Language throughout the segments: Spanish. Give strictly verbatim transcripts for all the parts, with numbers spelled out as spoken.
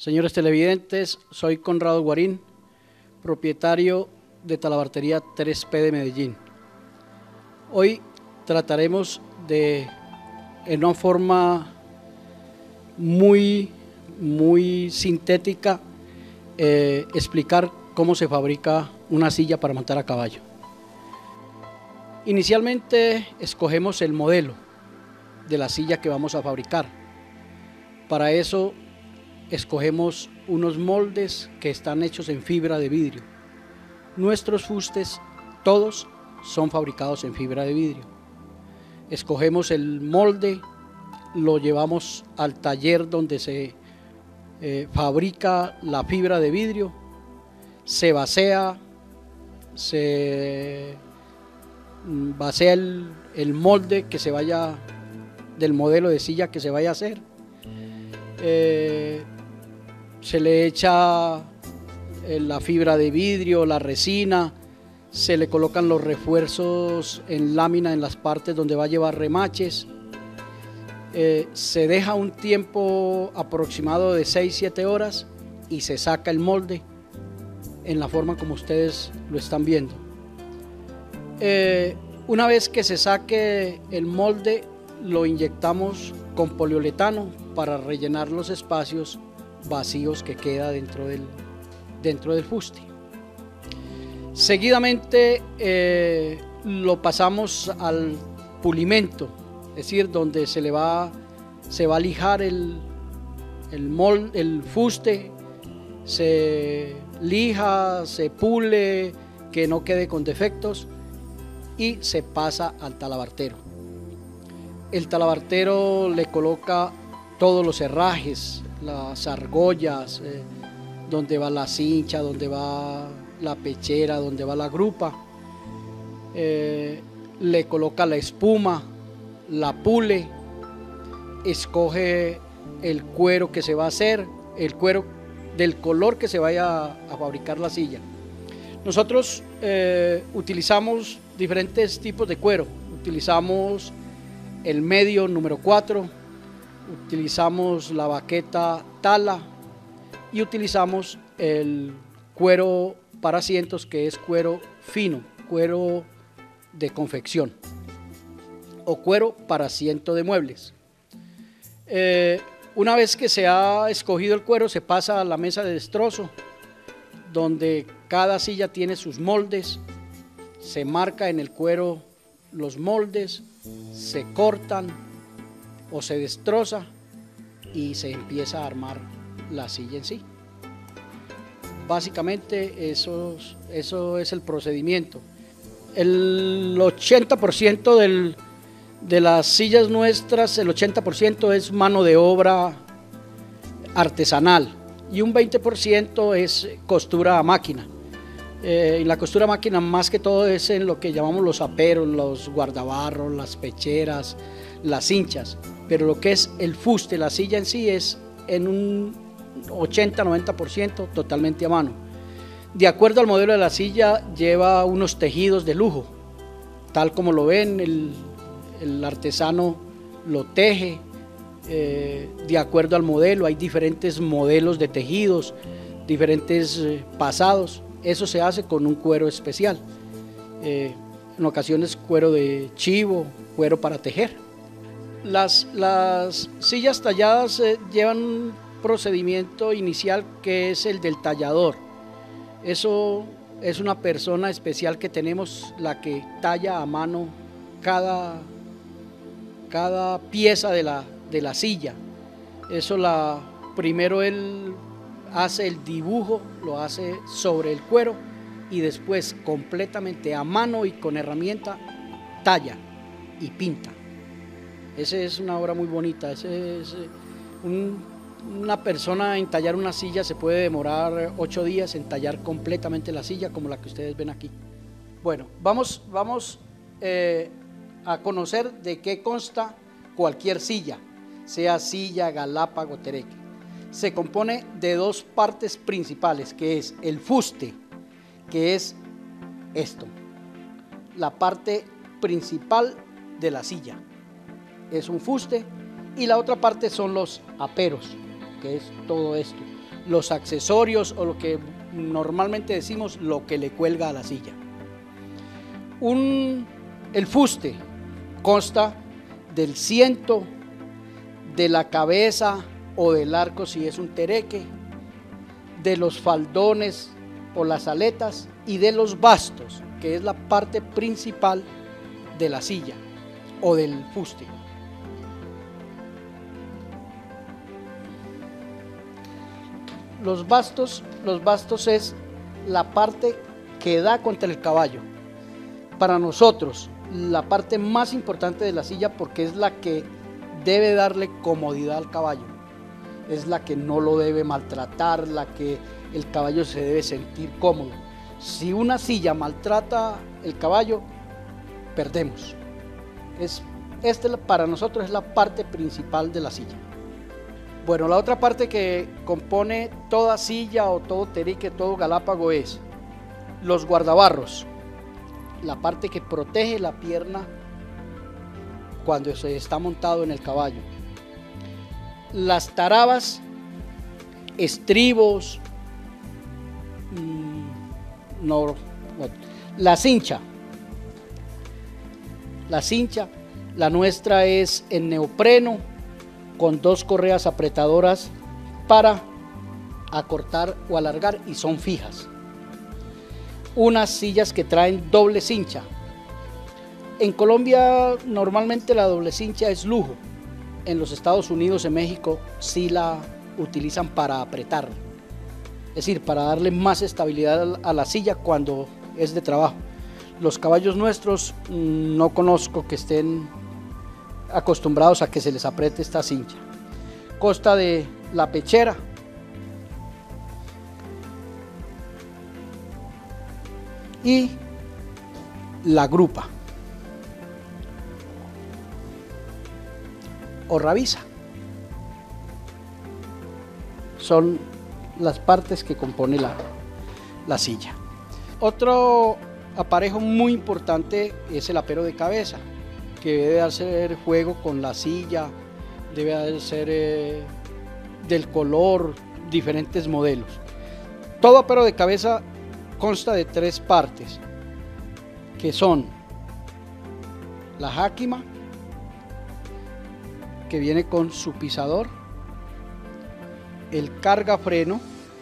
Señores televidentes, soy Conrado Guarín, propietario de Talabartería tres P de Medellín. Hoy trataremos de, en una forma muy, muy sintética, eh, explicar cómo se fabrica una silla para montar a caballo. Inicialmente escogemos el modelo de la silla que vamos a fabricar. Para eso escogemos unos moldes que están hechos en fibra de vidrio. Nuestros fustes todos son fabricados en fibra de vidrio. Escogemos el molde, lo llevamos al taller donde se eh, fabrica la fibra de vidrio, se vacía, se vacía el, el molde que se vaya del modelo de silla que se vaya a hacer. Eh, se le echa la fibra de vidrio, la resina, se le colocan los refuerzos en lámina en las partes donde va a llevar remaches. Eh, se deja un tiempo aproximado de seis a siete horas y se saca el molde en la forma como ustedes lo están viendo. Eh, una vez que se saque el molde, lo inyectamos con poliuretano para rellenar los espacios vacíos que queda dentro del, dentro del fuste. Seguidamente eh, lo pasamos al pulimento, es decir, donde se le va, se va a lijar el, el, molde, el fuste, se lija, se pule, que no quede con defectos, y se pasa al talabartero. El talabartero le coloca todos los herrajes, las argollas, eh, donde va la cincha, donde va la pechera, donde va la grupa, eh, le coloca la espuma, la pule, escoge el cuero que se va a hacer, el cuero del color que se vaya a fabricar la silla. Nosotros eh, utilizamos diferentes tipos de cuero, utilizamos el medio número cuatro, utilizamos la baqueta tala y utilizamos el cuero para asientos, que es cuero fino, cuero de confección o cuero para asiento de muebles. Eh, una vez que se ha escogido el cuero, se pasa a la mesa de destrozo, donde cada silla tiene sus moldes, se marca en el cuero los moldes, se cortan o se destroza y se empieza a armar la silla en sí. Básicamente eso, eso es el procedimiento. El ochenta por ciento del, de las sillas nuestras, el ochenta por ciento es mano de obra artesanal y un veinte por ciento es costura a máquina. Eh, y la costura a máquina más que todo es en lo que llamamos los aperos, los guardabarros, las pecheras, las cinchas, pero lo que es el fuste, la silla en sí, es en un ochenta a noventa por ciento totalmente a mano. De acuerdo al modelo de la silla, lleva unos tejidos de lujo, tal como lo ven, el, el artesano lo teje, eh, de acuerdo al modelo. Hay diferentes modelos de tejidos, diferentes eh, pasados. Eso se hace con un cuero especial, eh, en ocasiones cuero de chivo, cuero para tejer. Las, las sillas talladas eh, llevan un procedimiento inicial que es el del tallador. Eso es una persona especial que tenemos, la que talla a mano cada, cada pieza de la, de la silla. Eso la, primero él hace el dibujo, lo hace sobre el cuero y después completamente a mano y con herramienta talla y pinta. Esa es una obra muy bonita. Ese es un, una persona en tallar una silla se puede demorar ocho días en tallar completamente la silla como la que ustedes ven aquí. Bueno, vamos, vamos eh, a conocer de qué consta cualquier silla, sea silla, galápago, tereque. Se compone de dos partes principales, que es el fuste, que es esto, la parte principal de la silla, es un fuste, y la otra parte son los aperos, que es todo esto. los accesorios o lo que normalmente decimos lo que le cuelga a la silla. Un, el fuste consta del ciento, de la cabeza o del arco si es un tereque, de los faldones o las aletas y de los bastos, que es la parte principal de la silla o del fuste. Los bastos, los bastos es la parte que da contra el caballo. Para nosotros, la parte más importante de la silla porque es la que debe darle comodidad al caballo. Es la que no lo debe maltratar, la que el caballo se debe sentir cómodo. Si una silla maltrata el caballo, perdemos. Es, este para nosotros es la parte principal de la silla. Bueno, la otra parte que compone toda silla o todo tereque, todo galápago es los guardabarros, la parte que protege la pierna cuando se está montado en el caballo. Las tarabas, estribos, mmm, no, la cincha. La cincha, la nuestra es en neopreno con dos correas apretadoras para acortar o alargar y son fijas. Unas sillas que traen doble cincha. En Colombia normalmente la doble cincha es lujo. En los Estados Unidos, en México, sí la utilizan para apretar. Es decir, para darle más estabilidad a la silla cuando es de trabajo. Los caballos nuestros no conozco que estén acostumbrados a que se les apriete esta cincha. Consta de la pechera, y la grupa o rabisa. Son las partes que compone la, la silla. Otro aparejo muy importante es el apero de cabeza, que debe hacer juego con la silla, debe ser eh, del color, diferentes modelos. Todo apero de cabeza consta de tres partes, que son la jáquima, que viene con su pisador, el carga freno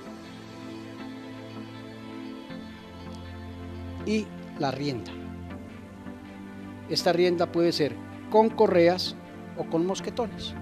y la rienda. Esta rienda puede ser con correas o con mosquetones.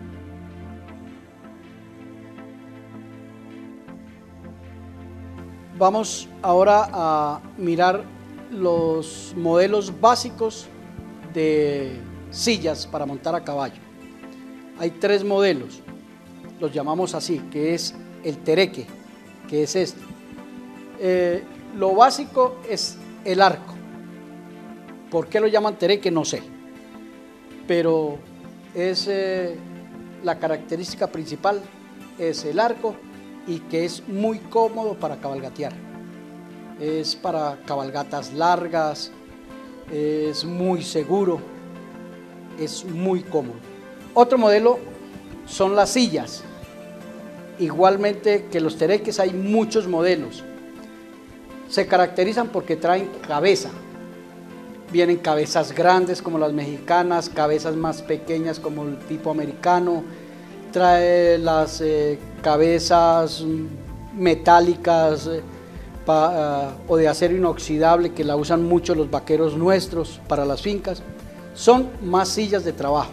Vamos ahora a mirar los modelos básicos de sillas para montar a caballo. Hay tres modelos, los llamamos así, que es el tereque, que es este. Eh, lo básico es el arco. ¿Por qué lo llaman tereque? No sé, pero es eh, la característica principal es el arco y que es muy cómodo para cabalgatear. Es para cabalgatas largas, es muy seguro, es muy cómodo. Otro modelo son las sillas. Igualmente que los tereques hay muchos modelos. Se caracterizan porque traen cabeza. Vienen cabezas grandes como las mexicanas, cabezas más pequeñas como el tipo americano, trae las eh, cabezas metálicas eh, pa, uh, o de acero inoxidable que la usan mucho los vaqueros nuestros para las fincas. Son más sillas de trabajo.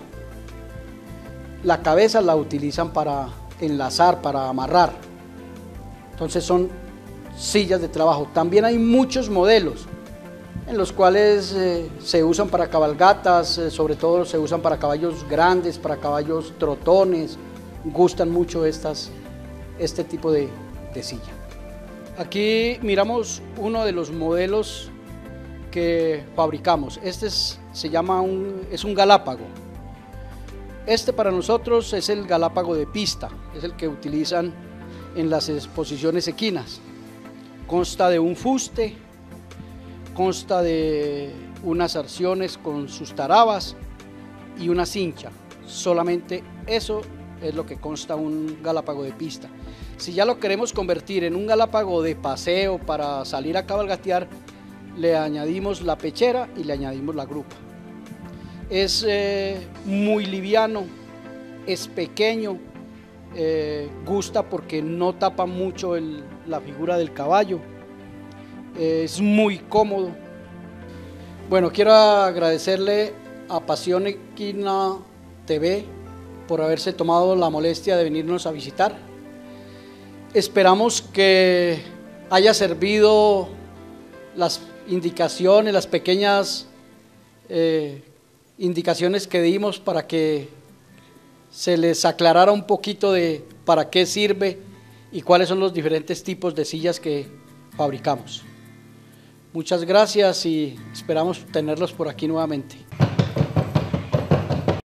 La cabeza la utilizan para enlazar, para amarrar. Entonces son sillas de trabajo. También hay muchos modelos en los cuales eh, se usan para cabalgatas, eh, sobre todo se usan para caballos grandes, para caballos trotones. Gustan mucho estas, este tipo de, de silla. Aquí miramos uno de los modelos que fabricamos. Este es, se llama un, es un galápago. Este para nosotros es el galápago de pista, es el que utilizan en las exposiciones equinas. Consta de un fuste, consta de unas arciones con sus tarabas y una cincha. Solamente eso es lo que consta un galápago de pista. Si ya lo queremos convertir en un galápago de paseo para salir a cabalgatear, le añadimos la pechera y le añadimos la grupa. Es eh, muy liviano, es pequeño, eh, gusta porque no tapa mucho el, la figura del caballo, eh, es muy cómodo. Bueno, quiero agradecerle a Pasión Equina T V por haberse tomado la molestia de venirnos a visitar. Esperamos que haya servido las indicaciones, las pequeñas eh, indicaciones que dimos para que se les aclarara un poquito de para qué sirve y cuáles son los diferentes tipos de sillas que fabricamos. Muchas gracias y esperamos tenerlos por aquí nuevamente.